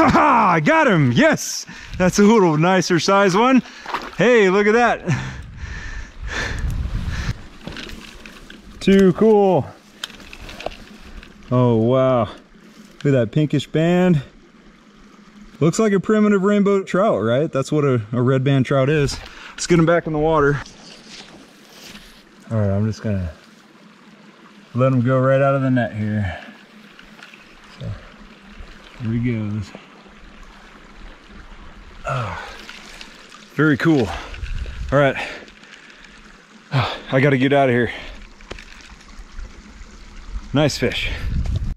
Ha! I got him. Yes, that's a little nicer size one. Hey, look at that. Too cool. Oh wow, look at that pinkish band. Looks like a primitive rainbow trout, right? That's what a red band trout is. Let's get him back in the water. All right, I'm just gonna let him go right out of the net here. So here he goes. Oh, very cool. All right, I gotta get out of here. Nice fish.